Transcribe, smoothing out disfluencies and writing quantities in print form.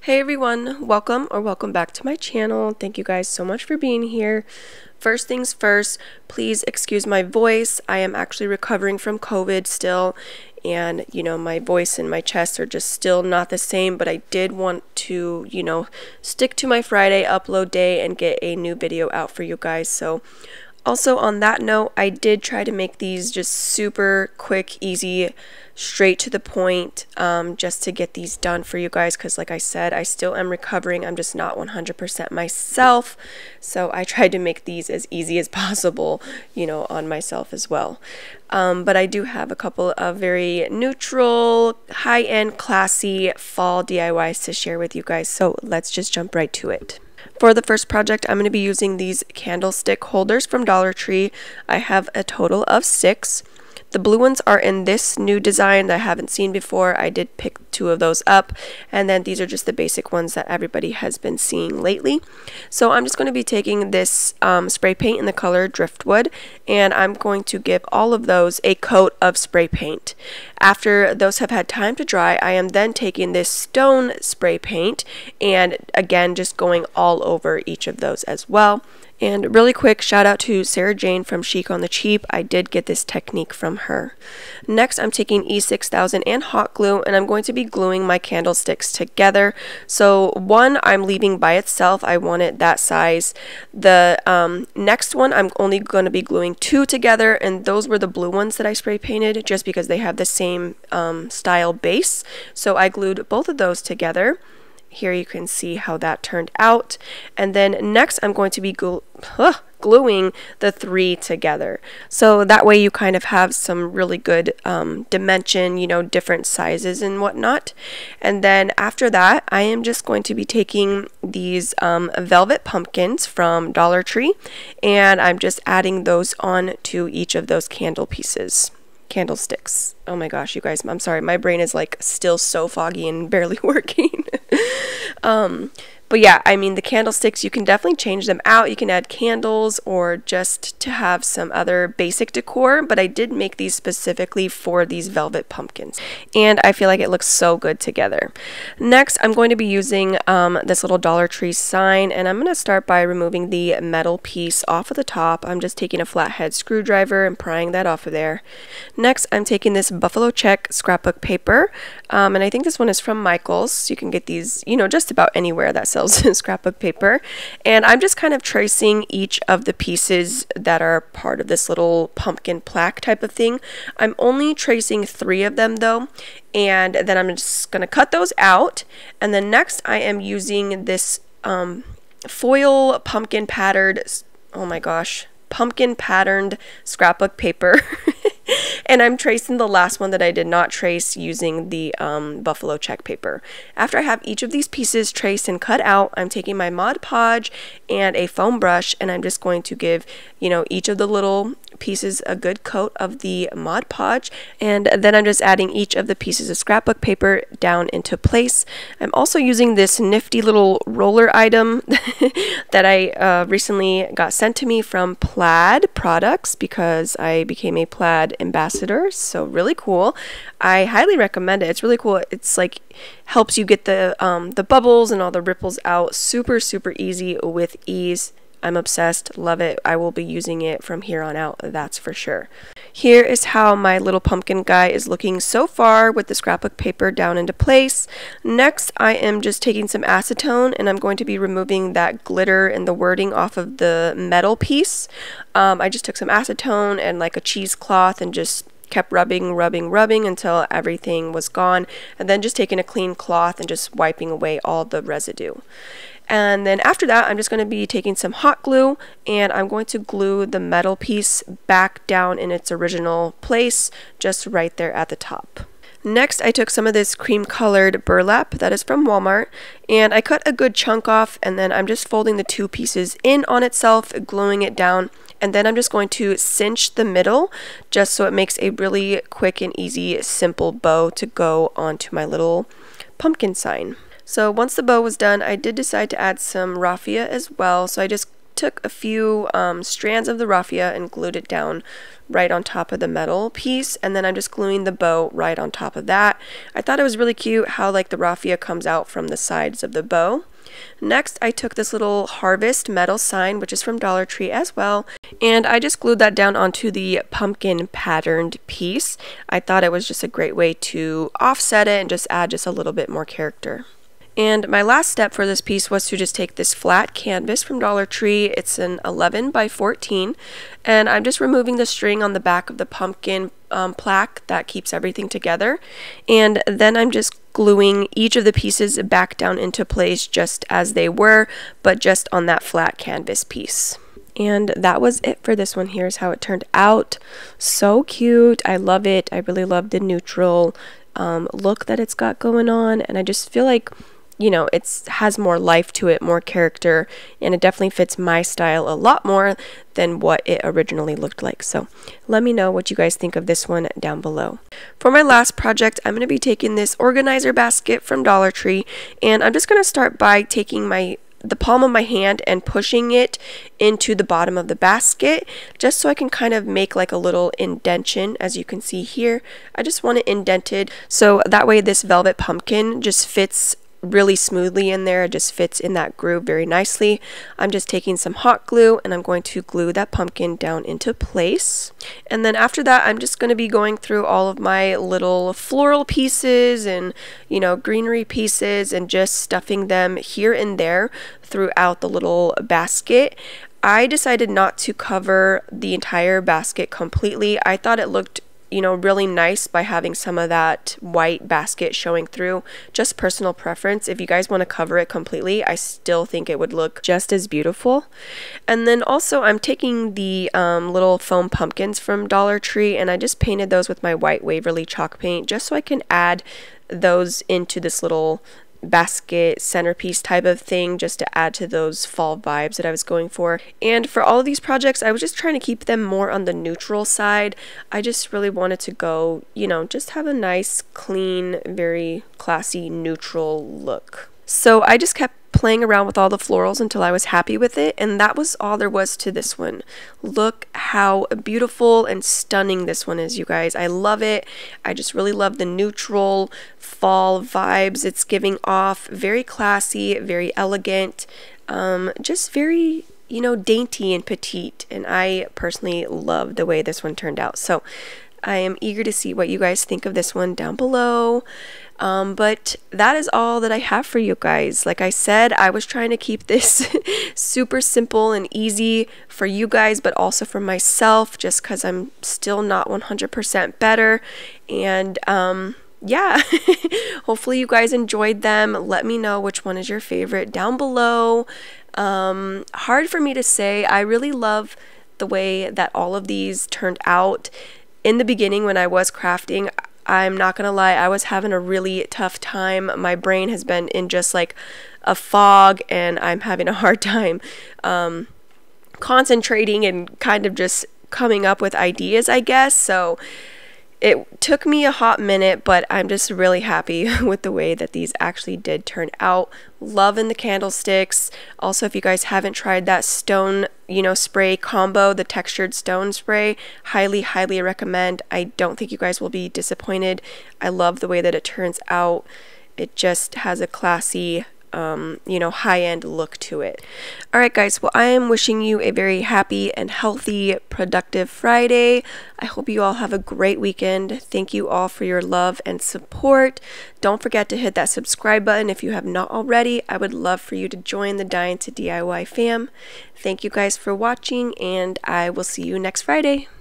Hey everyone, welcome back to my channel. Thank you guys so much for being here. First things first, please excuse my voice. I am actually recovering from COVID still, and my voice and my chest are just still not the same, but I did want to, stick to my Friday upload day and get a new video out for you guys. So also on that note, I did try to make these just super quick, easy, straight to the point, just to get these done for you guys, because like I said, I still am recovering. I'm just not 100% myself, so I tried to make these as easy as possible, on myself as well. But I do have a couple of very neutral, high-end, classy fall DIYs to share with you guys, so let's just jump right to it. For the first project, I'm going to be using these candlestick holders from Dollar Tree. I have a total of 6. The blue ones are in this new design that I haven't seen before. I did pick 2 of those up, and then these are just the basic ones that everybody has been seeing lately. So I'm just going to be taking this spray paint in the color Driftwood, and I'm going to give all of those a coat of spray paint. After those have had time to dry, I am then taking this stone spray paint and again just going all over each of those as well. And really quick shout out to Sarah Jane from Chic on the Cheap. I did get this technique from her. Next, I'm taking E6000 and hot glue, and I'm going to be gluing my candlesticks together. So one I'm leaving by itself. I want it that size. The next one I'm only going to be gluing 2 together, and those were the blue ones that I spray painted just because they have the same style base. So I glued both of those together. Here you can see how that turned out. And then next I'm going to be gluing the 3 together. So that way you kind of have some really good dimension, different sizes and whatnot. And then after that, I am just going to be taking these velvet pumpkins from Dollar Tree, and I'm just adding those on to each of those candlesticks. Oh my gosh, you guys, I'm sorry, my brain is like still so foggy and barely working. But yeah, I mean, the candlesticks, you can definitely change them out. You can add candles or just to have some other basic decor, but I did make these specifically for these velvet pumpkins, and I feel like it looks so good together. Next, I'm going to be using this little Dollar Tree sign, and I'm going to start by removing the metal piece off of the top. I'm just taking a flathead screwdriver and prying that off of there. Next, I'm taking this Buffalo Check scrapbook paper, and I think this one is from Michaels. You can get these, just about anywhere that sells scrapbook paper, and I'm just kind of tracing each of the pieces that are part of this little pumpkin plaque type of thing. I'm only tracing 3 of them though, and then I'm just going to cut those out. And then next I am using this foil pumpkin patterned, oh my gosh, pumpkin patterned scrapbook paper. And I'm tracing the last one that I did not trace using the Buffalo Check paper. After I have each of these pieces traced and cut out, I'm taking my Mod Podge and a foam brush, and I'm just going to give, each of the little pieces a good coat of the Mod Podge, and then I'm just adding each of the pieces of scrapbook paper down into place. I'm also using this nifty little roller item that I recently got sent to me from Plaid Products because I became a Plaid ambassador, so really cool. I highly recommend it. It's really cool. It's like helps you get the bubbles and all the ripples out super easy with ease. I'm obsessed, love it. I will be using it from here on out, that's for sure. Here is how my little pumpkin guy is looking so far with the scrapbook paper down into place. Next, I am just taking some acetone, and I'm going to be removing that glitter and the wording off of the metal piece. I just took some acetone and like a cheesecloth and just kept rubbing until everything was gone, and then just taking a clean cloth and just wiping away all the residue. And then after that, I'm just going to be taking some hot glue, and I'm going to glue the metal piece back down in its original place, just right there at the top. Next, I took some of this cream colored burlap that is from Walmart, and I cut a good chunk off, and then I'm just folding the 2 pieces in on itself, gluing it down, and then I'm just going to cinch the middle just so it makes a really quick and easy, simple bow to go onto my little pumpkin sign. So once the bow was done, I did decide to add some raffia as well, so I just took a few strands of the raffia and glued it down right on top of the metal piece, and then I'm just gluing the bow right on top of that. I thought it was really cute how like the raffia comes out from the sides of the bow. Next, I took this little harvest metal sign, which is from Dollar Tree as well, and I just glued that down onto the pumpkin patterned piece. I thought it was just a great way to offset it and just add just a little bit more character. And my last step for this piece was to just take this flat canvas from Dollar Tree. It's an 11 by 14, and I'm just removing the string on the back of the pumpkin plaque that keeps everything together, and then I'm just gluing each of the pieces back down into place just as they were, but just on that flat canvas piece. And that was it for this one. Here's how it turned out. So cute. I love it. I really love the neutral look that it's got going on, and I just feel like, you know, it has more life to it, more character, and it definitely fits my style a lot more than what it originally looked like. So let me know what you guys think of this one down below. For my last project, I'm going to be taking this organizer basket from Dollar Tree, and I'm just going to start by taking the palm of my hand and pushing it into the bottom of the basket, just so I can kind of make like a little indentation. As you can see here, I just want it indented so that way this velvet pumpkin just fits really smoothly in there. It just fits in that groove very nicely. I'm just taking some hot glue and I'm going to glue that pumpkin down into place. And then after that, I'm just going to be going through all of my little floral pieces and, you know, greenery pieces and just stuffing them here and there throughout the little basket. I decided not to cover the entire basket completely. I thought it looked, you know, really nice by having some of that white basket showing through. Just personal preference. If you guys want to cover it completely, I still think it would look just as beautiful. And then also I'm taking the little foam pumpkins from Dollar Tree, and I just painted those with my white Waverly chalk paint just so I can add those into this little basket centerpiece type of thing, just to add to those fall vibes that I was going for. And for all of these projects, I was just trying to keep them more on the neutral side. I just really wanted to go, you know, just have a nice, clean, very classy, neutral look. So I just kept playing around with all the florals until I was happy with it, and that was all there was to this one. Look how beautiful and stunning this one is, you guys. I love it. I just really love the neutral fall vibes it's giving off. Very classy, very elegant, just very, you know, dainty and petite, and I personally love the way this one turned out. So I am eager to see what you guys think of this one down below. But that is all that I have for you guys. Like I said, I was trying to keep this super simple and easy for you guys, but also for myself, just because I'm still not 100% better. And yeah, hopefully you guys enjoyed them. Let me know which one is your favorite down below. Hard for me to say. I really love the way that all of these turned out. In the beginning, when I was crafting, I'm not gonna lie, I was having a really tough time. My brain has been in just like a fog, and I'm having a hard time concentrating and kind of just coming up with ideas, I guess. So it took me a hot minute, but I'm just really happy with the way that these actually did turn out. Loving the candlesticks. Also, if you guys haven't tried that stone, you know, spray combo, the textured stone spray, highly recommend. I don't think you guys will be disappointed. I love the way that it turns out. It just has a classy, you know, high-end look to it. Alright guys, well, I am wishing you a very happy and healthy, productive Friday. I hope you all have a great weekend. Thank you all for your love and support. Don't forget to hit that subscribe button if you have not already. I would love for you to join the Dine to DIY fam. Thank you guys for watching, and I will see you next Friday.